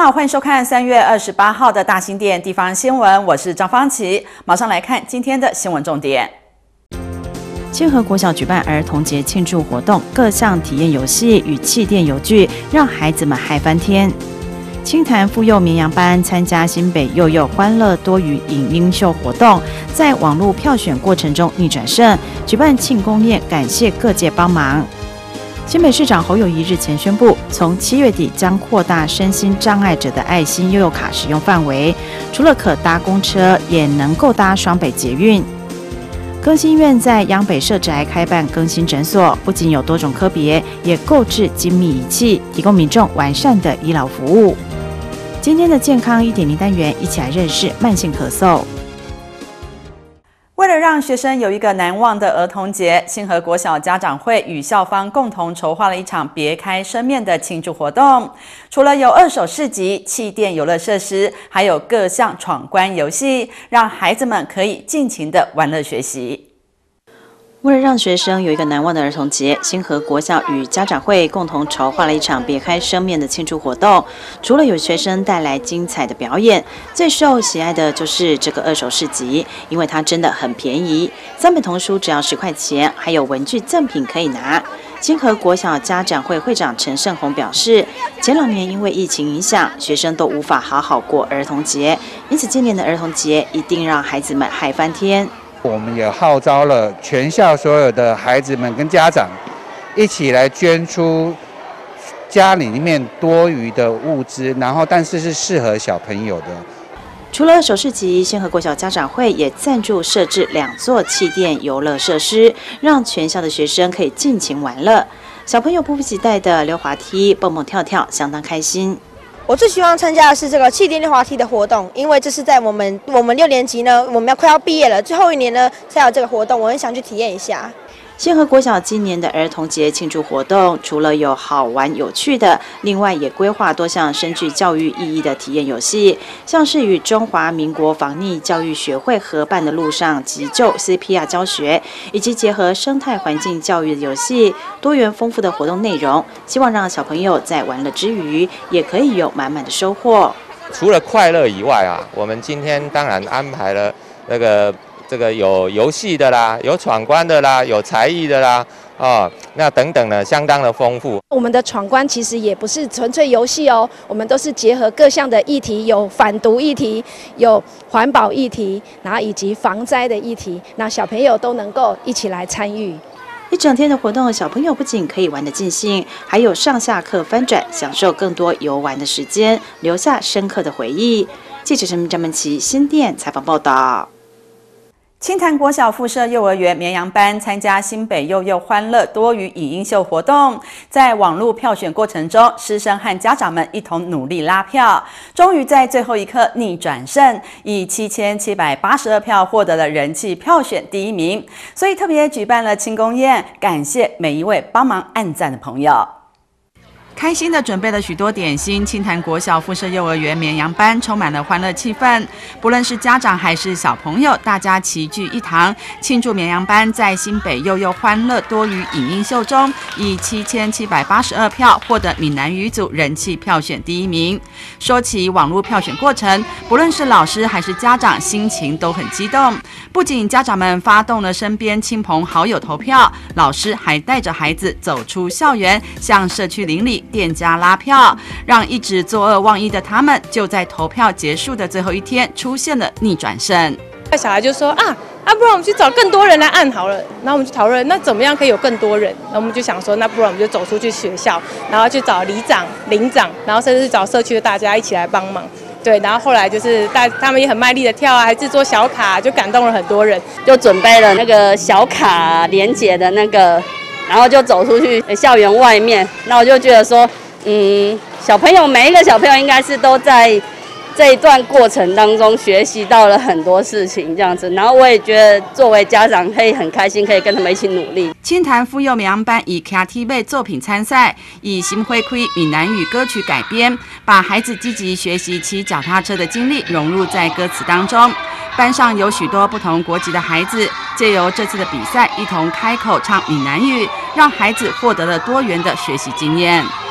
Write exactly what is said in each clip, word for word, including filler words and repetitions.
家好，欢迎收看三月二十八号的大新店地方新闻，我是张芳琪，马上来看今天的新闻重点。 清河国小举办儿童节庆祝活动，各项体验游戏与气垫游具，让孩子们嗨翻天。清潭妇幼绵羊班参加新北幼幼欢乐多语影音秀活动，在网络票选过程中逆转胜，举办庆功宴，感谢各界帮忙。新北市长侯友宜日前宣布，从七月底将扩大身心障碍者的爱心悠游卡使用范围，除了可搭公车，也能够搭双北捷运。更新院在央北社宅开办更新诊所，不仅有多种科别，也购置精密仪器，提供民众完善的医疗服务。今天的健康 一点零 单元，一起来认识慢性咳嗽。 为了让学生有一个难忘的儿童节，新河国小家长会与校方共同筹划了一场别开生面的庆祝活动。除了有二手市集、气垫游乐设施，还有各项闯关游戏，让孩子们可以尽情的玩乐学习。 为了让学生有一个难忘的儿童节，新河国小与家长会共同筹划了一场别开生面的庆祝活动。除了有学生带来精彩的表演，最受喜爱的就是这个二手市集，因为它真的很便宜，三本童书只要十块钱，还有文具赠品可以拿。新河国小家长会会长陈胜宏表示，前两年因为疫情影响，学生都无法好好过儿童节，因此今年的儿童节一定让孩子们嗨翻天。 我们也号召了全校所有的孩子们跟家长一起来捐出家里面多余的物资，然后但是是适合小朋友的。 除了手市集，新河国小家长会也赞助设置两座气垫游乐设施，让全校的学生可以尽情玩乐。小朋友迫不及待的溜滑梯、蹦蹦跳跳，相当开心。 我最希望参加的是这个气垫溜滑梯的活动，因为这是在我们我们六年级呢，我们要快要毕业了，最后一年呢才有这个活动，我很想去体验一下。 新河国小今年的儿童节庆祝活动，除了有好玩有趣的，另外也规划多项深具教育意义的体验游戏，像是与中华民国防溺教育学会合办的陆上急救 C P R 教学，以及结合生态环境教育的游戏，多元丰富的活动内容，希望让小朋友在玩乐之余，也可以有满满的收获。 除了快乐以外啊，我们今天当然安排了那个。这个有游戏的啦，有闯关的啦，有才艺的啦，哦，那等等呢，相当的丰富。 我们的闯关其实也不是纯粹游戏哦，我们都是结合各项的议题，有反毒议题，有环保议题，然后以及防灾的议题，那小朋友都能够一起来参与。 一整天的活动，小朋友不仅可以玩得尽兴，还有上下课翻转，享受更多游玩的时间，留下深刻的回忆。记者陈明、张文琪新店采访报道。 清潭国小附设幼儿园绵羊班参加新北幼幼欢乐多语影音秀活动，在网络票选过程中，师生和家长们一同努力拉票，终于在最后一刻逆转胜，以七千七百八十二票获得了人气票选第一名，所以特别举办了庆功宴，感谢每一位帮忙按赞的朋友。开心的准备了许多点心，清潭国小附设幼儿园绵羊班充满了欢乐气氛，不论是家长还是小朋友，大家齐聚一堂，庆祝绵羊班在新北幼幼欢乐多语影音秀中以七千七百八十二票获得闽南语组人气票选第一名。说起网络票选过程，不论是老师还是家长，心情都很激动。不仅家长们发动了身边亲朋好友投票，老师还带着孩子走出校园，向社区邻里店家拉票，让一直作恶忘一的他们，就在投票结束的最后一天出现了逆转胜。 小孩就说啊啊，不然我们去找更多人来按好了。然后我们就讨论，那怎么样可以有更多人？然后我们就想说，那不然我们就走出去学校，然后去找里长、邻长，然后甚至是找社区的大家一起来帮忙。对，然后后来就是大他们也很卖力的跳啊，还制作小卡，就感动了很多人。 就准备了那个小卡连结的那个，然后就走出去校园外面。那我就觉得说，嗯，小朋友每一个小朋友应该是都在这一段过程当中学习到了很多事情，这样子。然后我也觉得作为家长可以很开心，可以跟他们一起努力。 清潭妇幼绵羊班以 K T V 作品参赛，以新会开闽南语歌曲改编，把孩子积极学习骑脚踏车的经历融入在歌词当中。班上有许多不同国籍的孩子，借由这次的比赛，一同开口唱闽南语，让孩子获得了多元的学习经验。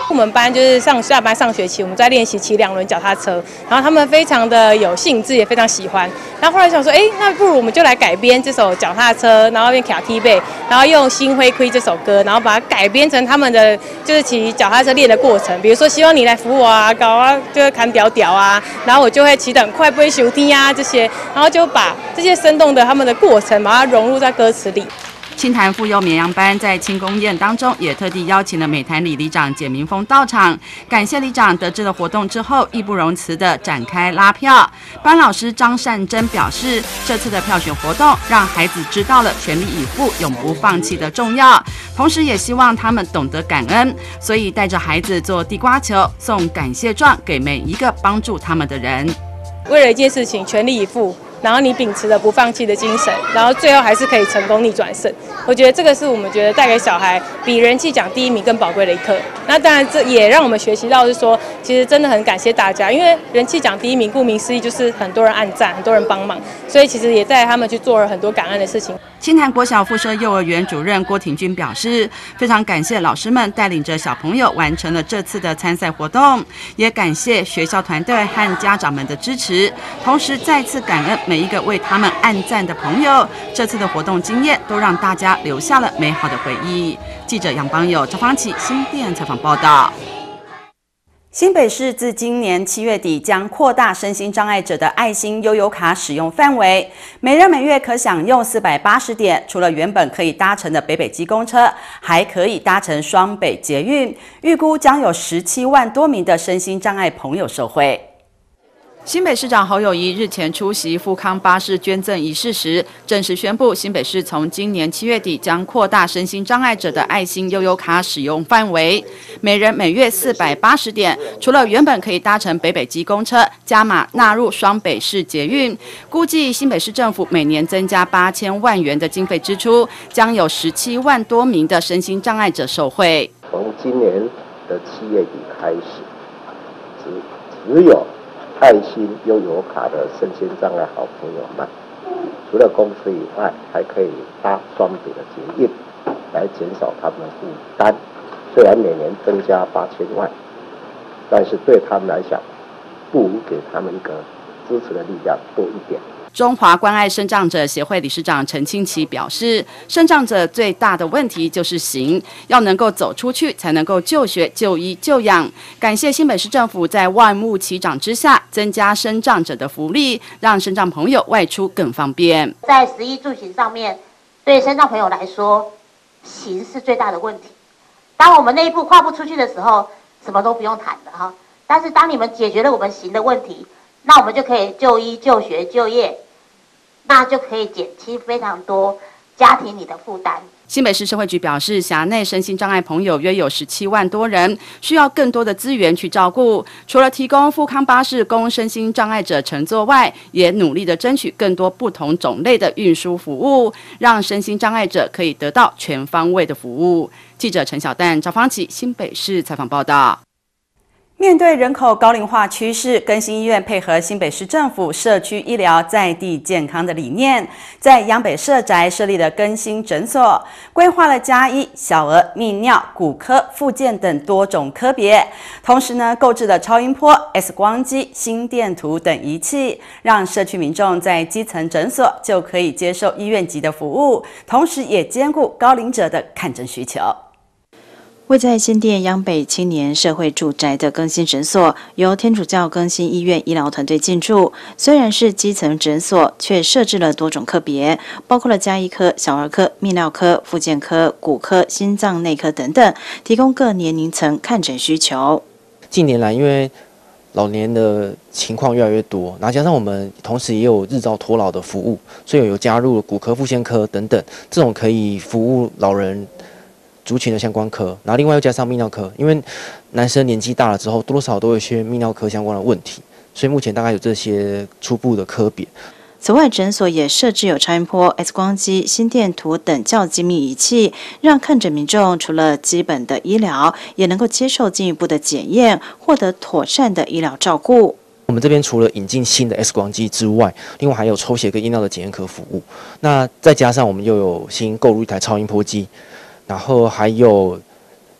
我们班就是上下班上学期，我们在练习骑两轮脚踏车，然后他们非常的有兴致，也非常喜欢。然后后来想说，哎，那不如我们就来改编这首脚踏车，然后变卡 T 背，然后用《心灰灰》这首歌，然后把它改编成他们的就是骑脚踏车练的过程。比如说，希望你来扶我啊，搞啊，就是砍屌屌啊，然后我就会骑得很快，不会休踢啊这些，然后就把这些生动的他们的过程，把它融入在歌词里。 清潭妇幼绵羊班在庆功宴当中，也特地邀请了美坛里里长简明峰到场，感谢里长得知了活动之后，义不容辞地展开拉票。班老师张善珍表示，这次的票选活动让孩子知道了全力以赴、永不放弃的重要，同时也希望他们懂得感恩，所以带着孩子做地瓜球，送感谢状给每一个帮助他们的人。 为了一件事情全力以赴，然后你秉持着不放弃的精神，然后最后还是可以成功逆转胜。我觉得这个是我们觉得带给小孩比人气奖第一名更宝贵的一课。那当然，这也让我们学习到是说，其实真的很感谢大家，因为人气奖第一名，顾名思义就是很多人按赞，很多人帮忙，所以其实也带他们去做了很多感恩的事情。 清潭国小附设幼儿园主任郭挺君表示，非常感谢老师们带领着小朋友完成了这次的参赛活动，也感谢学校团队和家长们的支持，同时再次感恩每一个为他们按赞的朋友。这次的活动经验都让大家留下了美好的回忆。记者杨邦友、赵芳启新店采访报道。新北市自今年七月底将扩大身心障碍者的爱心悠游卡使用范围，每人每月可享用四百八十点，除了原本可以搭乘的北北基公车，还可以搭乘双北捷运，预估将有十七万多名的身心障碍朋友受惠。新北市长侯友宜日前出席富康巴士捐赠仪式时，正式宣布，新北市从今年七月底将扩大身心障碍者的爱心悠游卡使用范围，每人每月四百八十点，除了原本可以搭乘北北基公车，加码纳入双北市捷运。估计新北市政府每年增加八千万元的经费支出，将有十七万多名的身心障碍者受惠。 从今年的七月底开始，只只有爱心悠游卡的身心障碍好朋友们，除了公车以外，还可以搭双北的捷运，来减少他们的负担。虽然每年增加八千万，但是对他们来讲，不如给他们一个支持的力量多一点。 中华关爱身障者协会理事长陈清奇表示，身障者最大的问题就是行，要能够走出去，才能够就学、就医、就养。感谢新北市政府在万物齐涨之下，增加身障者的福利，让身障朋友外出更方便。 在食衣住行上面，对身障朋友来说，行是最大的问题。当我们那一步跨不出去的时候，什么都不用谈了哈。但是当你们解决了我们行的问题，那我们就可以就医、就学、就业。那就可以减轻非常多家庭里的负担。 新北市社会局表示，辖内身心障碍朋友约有十七万多人，需要更多的资源去照顾。除了提供富康巴士供身心障碍者乘坐外，也努力的争取更多不同种类的运输服务，让身心障碍者可以得到全方位的服务。记者陈小蛋、赵芳启新北市采访报道。面对人口高龄化趋势，更新医院配合新北市政府社区医疗在地健康的理念，在央北社宅设立了更新诊所，规划了家医、小儿、泌尿、骨科、复健等多种科别，同时呢，购置了超音波、X 光机、心电图等仪器，让社区民众在基层诊所就可以接受医院级的服务，同时也兼顾高龄者的看诊需求。 位在新店央北青年社会住宅的更新诊所，由天主教更新医院医疗团队进驻。虽然是基层诊所，却设置了多种科别，包括了家医科、小儿科、泌尿科、复健科、骨科、心脏内科等等，提供各年龄层看诊需求。 近年来，因为老年的情况越来越多，然后加上我们同时也有日照托老的服务，所以有加入骨科、复健科等等这种可以服务老人族群的相关科，然后另外又加上泌尿科，因为男生年纪大了之后，多多少少都有一些泌尿科相关的问题，所以目前大概有这些初步的科别。 此外，诊所也设置有超音波、X 光机、心电图等较精密仪器，让看诊民众除了基本的医疗，也能够接受进一步的检验，获得妥善的医疗照顾。 我们这边除了引进新的 X 光机之外，另外还有抽血跟验尿的检验科服务。那再加上我们又有新购入一台超音波机。然后还有药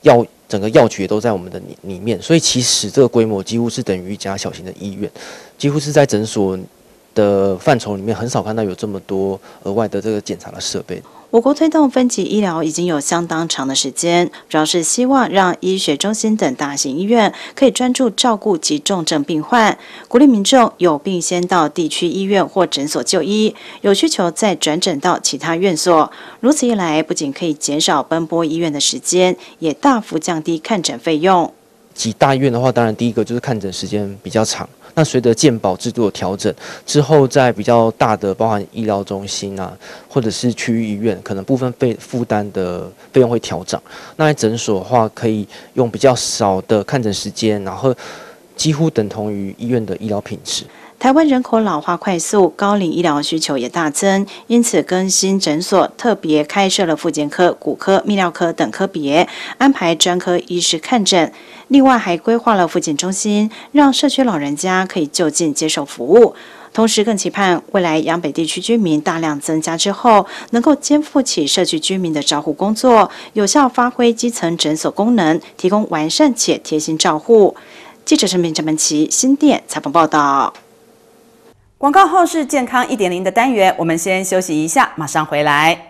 整个药局也都在我们的里里面，所以其实这个规模几乎是等于一家小型的医院，几乎是在诊所的范畴里面很少看到有这么多额外的这个检查的设备。 我国推动分级医疗已经有相当长的时间，主要是希望让医学中心等大型医院可以专注照顾急重症病患，鼓励民众有病先到地区医院或诊所就医，有需求再转诊到其他院所。如此一来，不仅可以减少奔波医院的时间，也大幅降低看诊费用。 几大医院的话，当然第一个就是看诊时间比较长。那随着健保制度的调整之后，在比较大的包含医疗中心啊，或者是区域医院，可能部分费负担的费用会调涨。那在诊所的话，可以用比较少的看诊时间，然后几乎等同于医院的医疗品质。 台湾人口老化快速，高龄医疗需求也大增，因此更新诊所，特别开设了复健科、骨科、泌尿科等科别，安排专科医师看诊。另外还规划了复健中心，让社区老人家可以就近接受服务。同时更期盼未来央北地区居民大量增加之后，能够肩负起社区居民的照护工作，有效发挥基层诊所功能，提供完善且贴心照护。记者陈明、陈文琪新店采访报道。 广告后是健康 一点零 的单元，我们先休息一下，马上回来。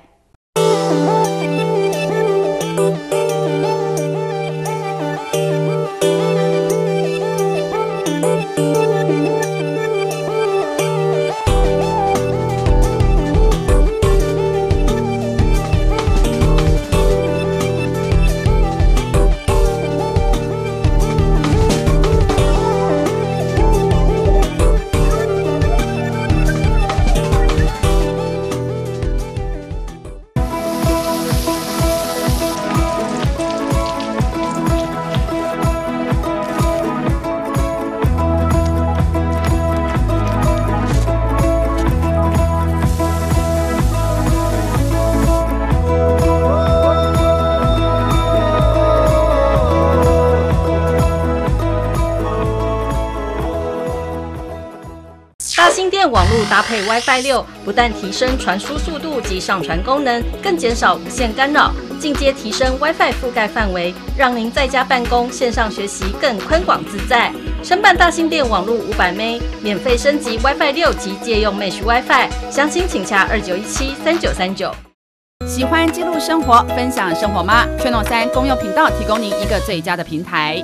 大新店网络搭配 WiFi 六，不但提升传输速度及上传功能，更减少无线干扰，进阶提升 WiFi 覆盖范围，让您在家办公、线上学习更宽广自在。申办大新店网络五百 M， 免费升级 WiFi 六及借用 Mesh WiFi， 详情请洽二九一七三九三九。 喜欢记录生活、分享生活吗？圈农三公用频道提供您一个最佳的平台。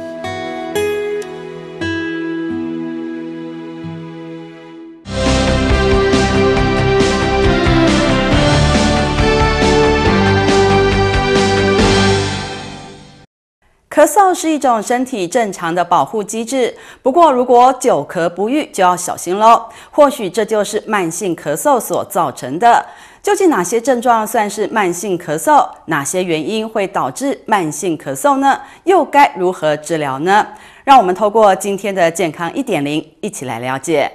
咳嗽是一种身体正常的保护机制，不过如果久咳不愈就要小心喽。或许这就是慢性咳嗽所造成的。究竟哪些症状算是慢性咳嗽？哪些原因会导致慢性咳嗽呢？又该如何治疗呢？让我们透过今天的健康 一点零 一起来了解。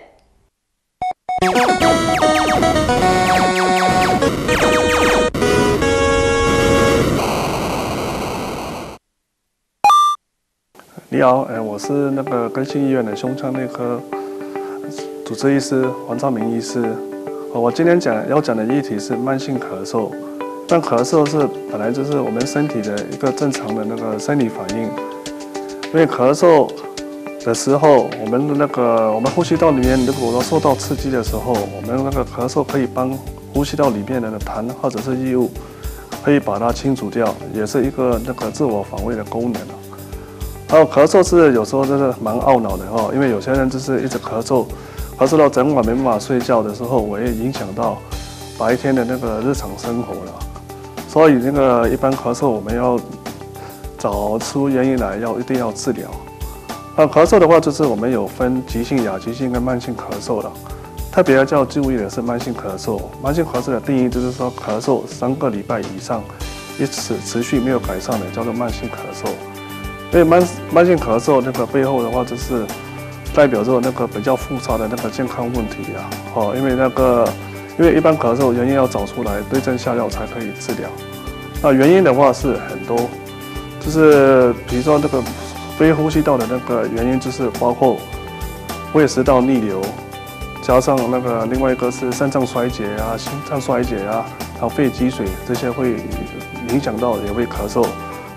你好，呃，我是那个更新医院的胸腔内科主治医师黄兆明医师。我今天讲要讲的议题是慢性咳嗽。但咳嗽是本来就是我们身体的一个正常的那个生理反应，因为咳嗽的时候，我们的那个我们呼吸道里面如果说受到刺激的时候，我们那个咳嗽可以帮呼吸道里面的痰或者是异物可以把它清除掉，也是一个那个自我防卫的功能。还有咳嗽是有时候真的蛮懊恼的哈，因为有些人就是一直咳嗽，咳嗽到整晚没办法睡觉的时候，我也影响到白天的那个日常生活了。所以那个一般咳嗽我们要找出原因来，要一定要治疗。那咳嗽的话，就是我们有分急性、亚急性跟慢性咳嗽了。特别要注意的是慢性咳嗽。慢性咳嗽的定义就是说，咳嗽三个礼拜以上，一直持续没有改善的，叫做慢性咳嗽。因为慢慢性咳嗽那个背后的话，就是代表着那个比较复杂的那个健康问题啊。哦，因为那个因为一般咳嗽原因要找出来，对症下药才可以治疗。那原因的话是很多，就是比如说那个非呼吸道的那个原因，就是包括胃食道逆流，加上那个另外一个是肾脏衰竭啊、心脏衰竭啊，还有肺积水，这些会影响到也会咳嗽。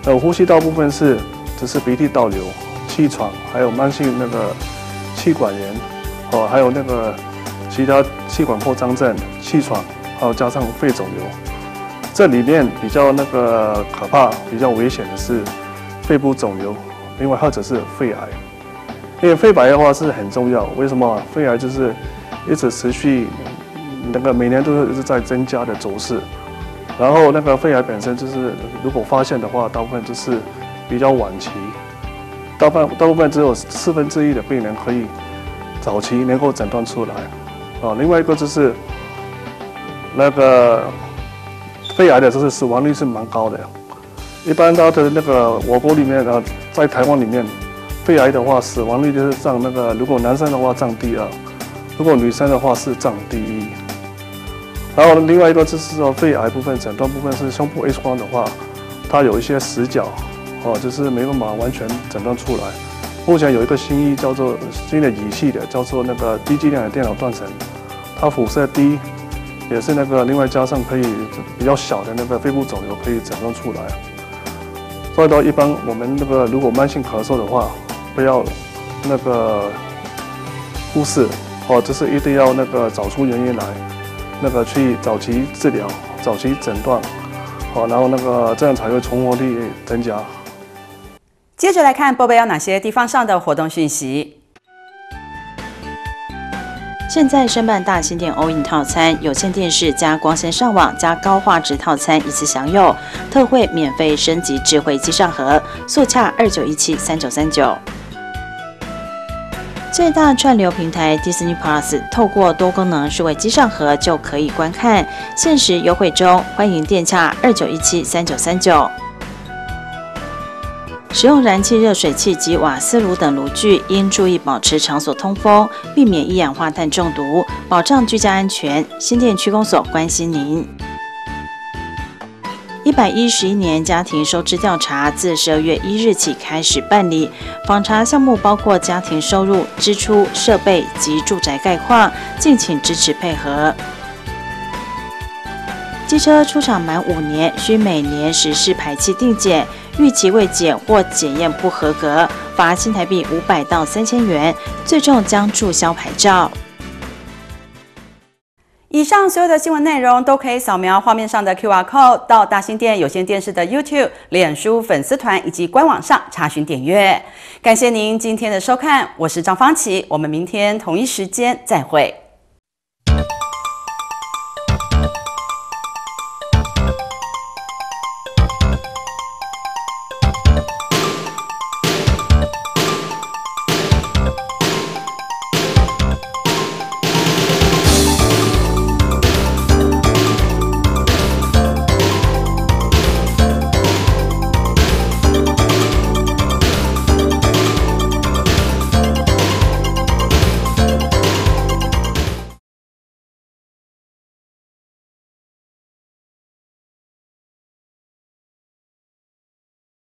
呃，呼吸道部分是只是鼻涕倒流、气喘，还有慢性那个气管炎，哦，还有那个其他气管扩张症、气喘，还有加上肺肿瘤。这里面比较那个可怕、比较危险的是肺部肿瘤，另外或者是肺癌。因为肺癌的话是很重要，为什么？肺癌就是一直持续，那个每年都是一直在增加的走势。然后那个肺癌本身就是，如果发现的话，大部分就是比较晚期，大部分大部分只有四分之一的病人可以早期能够诊断出来。啊，另外一个就是那个肺癌的，就是死亡率是蛮高的。一般它的那个我国里面啊，在台湾里面。肺癌的话，死亡率就是占那个，如果男生的话占第二，如果女生的话是占第一。然后另外一个就是说，肺癌部分诊断部分是胸部 X 光的话，它有一些死角，哦，就是没办法完全诊断出来。目前有一个新医叫做新的仪器的，叫做那个低剂量的电脑断层，它辐射低，也是那个另外加上可以比较小的那个肺部肿瘤可以诊断出来。所以到一般我们那个如果慢性咳嗽的话，不要那个忽视，哦，就是一定要那个找出原因来，那个去早期治疗、早期诊断，好，然后那个这样才会存活率增加。 接着来看波贝有哪些地方上的活动讯息。 现在申办大新店 All In 套餐，有线电视加光纤上网加高画质套餐一次享有，特惠免费升级智慧机上盒，速洽二九一七三九三九。最大串流平台 Disney Plus 透过多功能数位机上盒就可以观看，限时优惠中，欢迎电洽二九一七三九三九。使用燃气热水器及瓦斯炉等炉具，应注意保持场所通风，避免一氧化碳中毒，保障居家安全。新店区公所关心您。一百一十一年家庭收支调查自十二月一日起开始办理，访查项目包括家庭收入、支出、设备及住宅概况，敬请支持配合。机车出厂满五年，需每年实施排气定检，逾期未检或检验不合格，罚新台币五百到三千元，最重将注销牌照。 以上所有的新闻内容都可以扫描画面上的 Q R code 到大新店有线电视的 YouTube、脸书粉丝团以及官网上查询点阅。感谢您今天的收看，我是张芳琪，我们明天同一时间再会。